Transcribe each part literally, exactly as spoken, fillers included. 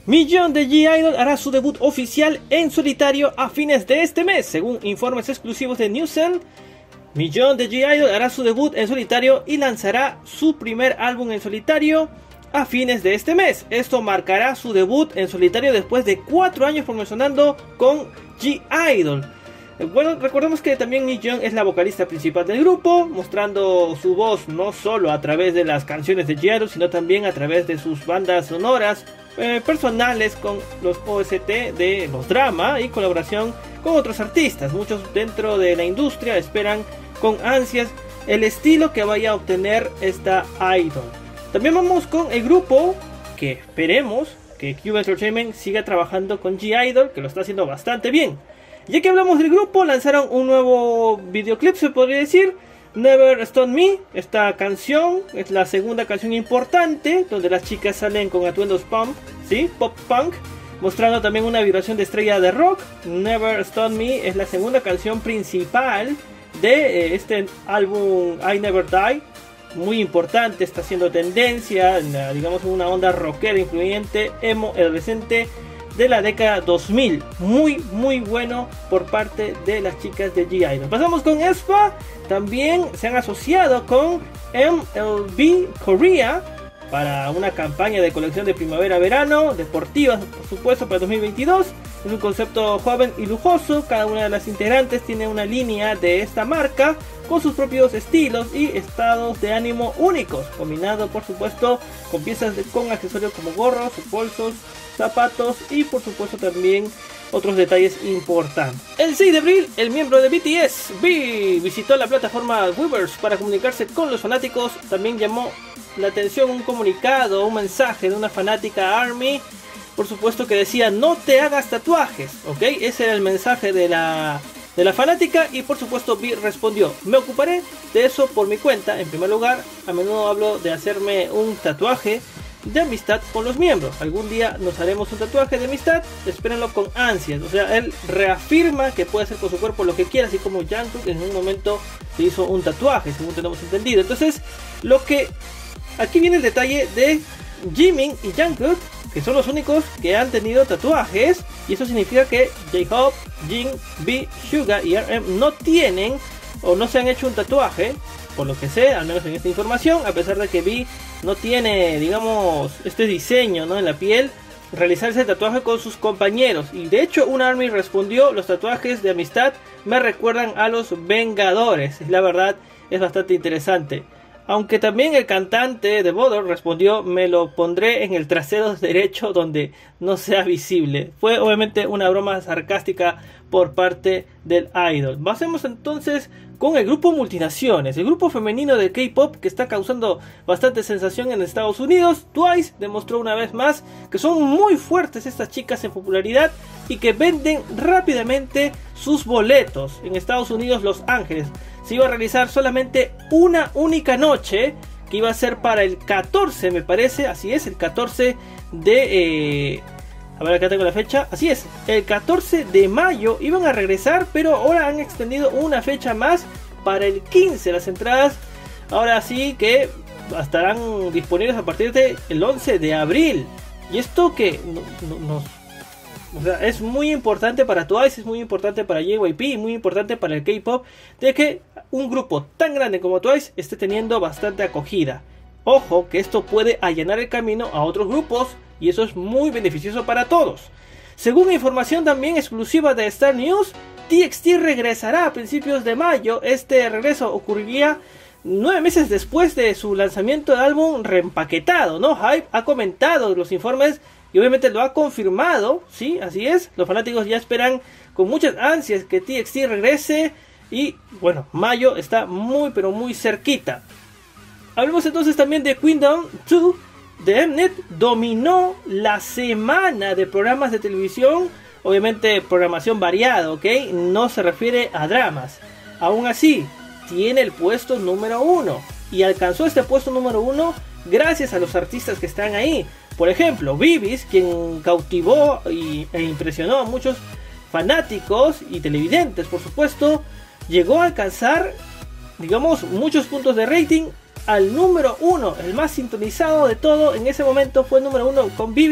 Millón de G-Idol hará su debut oficial en solitario a fines de este mes. Según informes exclusivos de Newsen, Millón de G-Idol hará su debut en solitario y lanzará su primer álbum en solitario a fines de este mes. Esto marcará su debut en solitario después de cuatro años promocionando con G-Idol. Bueno, recordemos que también Millón es la vocalista principal del grupo, mostrando su voz no solo a través de las canciones de G-Idol, sino también a través de sus bandas sonoras eh, personales con los O S T de los drama y colaboración con otros artistas. Muchos dentro de la industria esperan con ansias el estilo que vaya a obtener esta idol. También vamos con el grupo que esperemos que Cube Entertainment siga trabajando con G-Idol, que lo está haciendo bastante bien. Ya que hablamos del grupo, lanzaron un nuevo videoclip, se podría decir, Never Stone Me. Esta canción es la segunda canción importante, donde las chicas salen con atuendos punk, ¿sí? Pop punk, mostrando también una vibración de estrella de rock. Never Stone Me es la segunda canción principal de eh, este álbum I Never Die. Muy importante, está haciendo tendencia, en la, digamos en una onda rockera influyente, emo, adolescente de la década dos mil. Muy muy bueno por parte de las chicas de G-Idol. Pasamos con aespa. También se han asociado con M L B Korea para una campaña de colección de primavera-verano deportiva, por supuesto, para dos mil veintidós. Es un concepto joven y lujoso. Cada una de las integrantes tiene una línea de esta marca con sus propios estilos y estados de ánimo únicos, combinado por supuesto con piezas de, con accesorios como gorros, bolsos, zapatos y por supuesto también otros detalles importantes. El seis de abril, el miembro de B T S, V, visitó la plataforma Weverse para comunicarse con los fanáticos. También llamó la atención un comunicado, un mensaje de una fanática ARMY, por supuesto, que decía: no te hagas tatuajes, ¿ok? Ese era el mensaje de la, de la fanática y por supuesto V respondió: me ocuparé de eso por mi cuenta. En primer lugar, a menudo hablo de hacerme un tatuaje de amistad con los miembros. Algún día nos haremos un tatuaje de amistad, espérenlo con ansias. O sea, él reafirma que puede hacer con su cuerpo lo que quiera, así como Jungkook en un momento se hizo un tatuaje, según tenemos entendido. Entonces, lo que aquí viene el detalle de Jimin y Jungkook, que son los únicos que han tenido tatuajes, y eso significa que J-Hope, Jin, V, Suga y R M no tienen o no se han hecho un tatuaje, por lo que sé, al menos en esta información, a pesar de que V no tiene, digamos, este diseño, ¿no?, en la piel, realizarse el tatuaje con sus compañeros. Y de hecho, una ARMY respondió: los tatuajes de amistad me recuerdan a los Vengadores. La verdad es bastante interesante. Aunque también el cantante de Bodor respondió: me lo pondré en el trasero derecho donde no sea visible. Fue obviamente una broma sarcástica por parte del idol. Pasemos entonces con el grupo Multinaciones, el grupo femenino de K-pop que está causando bastante sensación en Estados Unidos. Twice demostró una vez más que son muy fuertes estas chicas en popularidad y que venden rápidamente sus boletos. En Estados Unidos, Los Ángeles se iba a realizar solamente una única noche, que iba a ser para el catorce, me parece, así es, el catorce de... Eh, a ver, acá tengo la fecha, así es, el catorce de mayo iban a regresar, pero ahora han extendido una fecha más para el quince. Las entradas ahora sí que estarán disponibles a partir del once de abril. Y esto que nos... No, no, O sea, es muy importante para Twice, es muy importante para J Y P y muy importante para el K-pop, de que un grupo tan grande como Twice esté teniendo bastante acogida. Ojo, que esto puede allanar el camino a otros grupos y eso es muy beneficioso para todos. Según información también exclusiva de Star News, T X T regresará a principios de mayo. Este regreso ocurriría nueve meses después de su lanzamiento de álbum reempaquetado, ¿no? Hype ha comentado los informes y obviamente lo ha confirmado, sí, así es. Los fanáticos ya esperan con muchas ansias que T X T regrese y bueno, mayo está muy pero muy cerquita. Hablemos entonces también de Queendom dos de Mnet. Dominó la semana de programas de televisión, obviamente programación variada, ¿ok? No se refiere a dramas. Aún así, tiene el puesto número uno y alcanzó este puesto número uno gracias a los artistas que están ahí. Por ejemplo, Vivis, quien cautivó y, e impresionó a muchos fanáticos y televidentes, por supuesto, llegó a alcanzar, digamos, muchos puntos de rating al número uno, el más sintonizado de todo. En ese momento fue el número uno con Vivis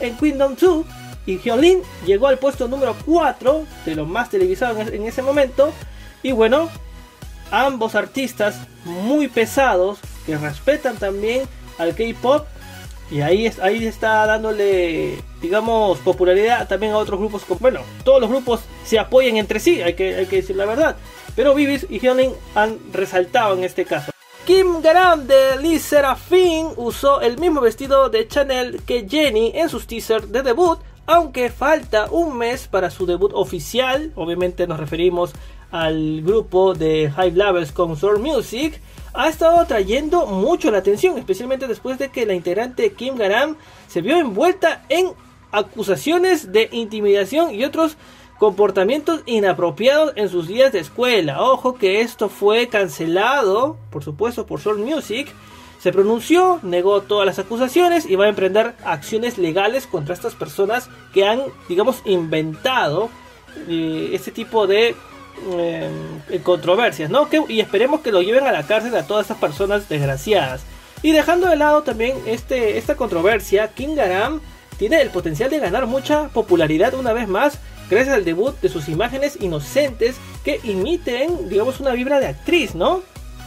en Kingdom dos y Hyolyn llegó al puesto número cuatro de los más televisados en ese momento. Y bueno, ambos artistas muy pesados que respetan también al K-pop, y ahí, es, ahí está dándole, digamos, popularidad también a otros grupos. Bueno, todos los grupos se apoyan entre sí, hay que, hay que decir la verdad, pero V I V y Hyolyn han resaltado en este caso. Kim Garam de LE SSERAFIM usó el mismo vestido de Chanel que Jennie en sus teasers de debut, aunque falta un mes para su debut oficial. Obviamente nos referimos al grupo de Hype Labels con Soul Music. Ha estado atrayendo mucho la atención, especialmente después de que la integrante Kim Garam se vio envuelta en acusaciones de intimidación y otros comportamientos inapropiados en sus días de escuela. Ojo que esto fue cancelado, por supuesto, por Soul Music. Se pronunció, negó todas las acusaciones y va a emprender acciones legales contra estas personas que han, digamos, inventado eh, este tipo de eh, controversias, ¿no? Que, y esperemos que lo lleven a la cárcel a todas estas personas desgraciadas. Y dejando de lado también este, esta controversia, Kim Garam tiene el potencial de ganar mucha popularidad una vez más gracias al debut de sus imágenes inocentes que imiten, digamos, una vibra de actriz, ¿no?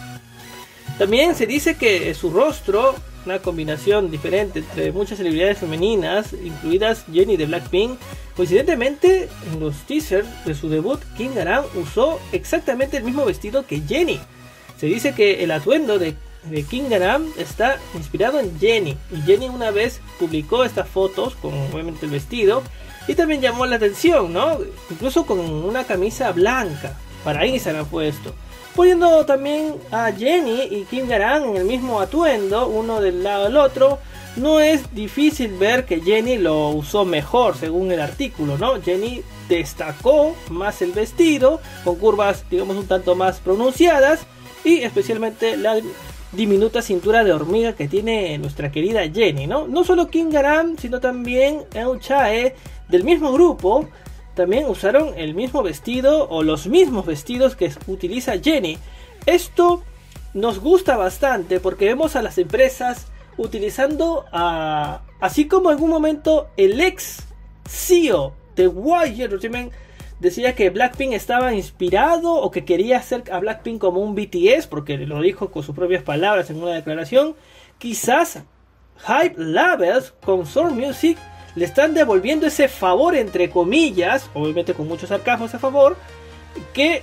También se dice que su rostro, una combinación diferente entre muchas celebridades femeninas, incluidas Jennie de Blackpink. Coincidentemente, en los teasers de su debut, Kim Garam usó exactamente el mismo vestido que Jennie. Se dice que el atuendo de, de Kim Garam está inspirado en Jennie, y Jennie una vez publicó estas fotos con obviamente el vestido y también llamó la atención, ¿no? Incluso con una camisa blanca. Para Instagram fue esto. Poniendo también a Jennie y Kim Garam en el mismo atuendo, uno del lado del otro, no es difícil ver que Jennie lo usó mejor según el artículo, ¿no? Jennie destacó más el vestido, con curvas, digamos, un tanto más pronunciadas, y especialmente la diminuta cintura de hormiga que tiene nuestra querida Jennie, ¿no? No solo Kim Garam, sino también Eun Chae del mismo grupo también usaron el mismo vestido o los mismos vestidos que utiliza Jennie. Esto nos gusta bastante porque vemos a las empresas utilizando a, así como en un momento el ex C E O de Y G Entertainment decía que Blackpink estaba inspirado o que quería hacer a Blackpink como un B T S, porque lo dijo con sus propias palabras en una declaración. Quizás Hype Labels con Soul Music le están devolviendo ese favor, entre comillas, obviamente con muchos sarcasmos a favor, que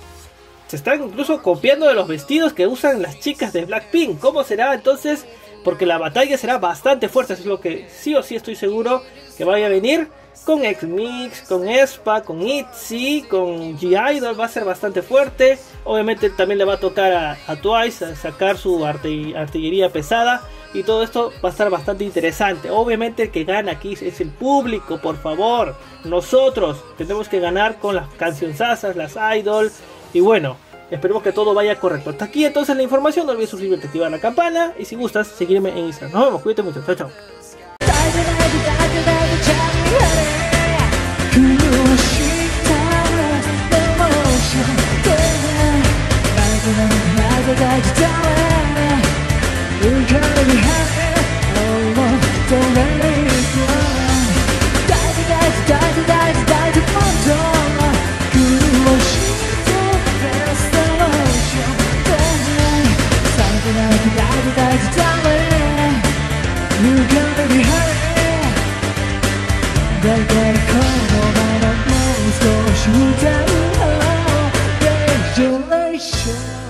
se están incluso copiando de los vestidos que usan las chicas de Blackpink. ¿Cómo será entonces? Porque la batalla será bastante fuerte, es lo que sí o sí estoy seguro que vaya a venir. Con X-Mix, con aespa, con ITZY, con G-Idol va a ser bastante fuerte. Obviamente también le va a tocar a, a Twice a sacar su arte, artillería pesada. Y todo esto va a estar bastante interesante. Obviamente el que gana aquí es el público, por favor. Nosotros tenemos que ganar con las cancionzazas, las idol. Y bueno, esperemos que todo vaya correcto. Hasta aquí entonces la información. No olvides suscribirte, activar la campana. Y si gustas, seguirme en Instagram. Nos vemos, cuídate mucho. Chao, chao. You gotta be happy, oh no, don't let it go. Die, die, die, die, die, die, die, die, 그리워시도 restoration. Something like die, die, die, die. You gotta be happy. They gotta come over the most, go shoot down, oh, congratulations.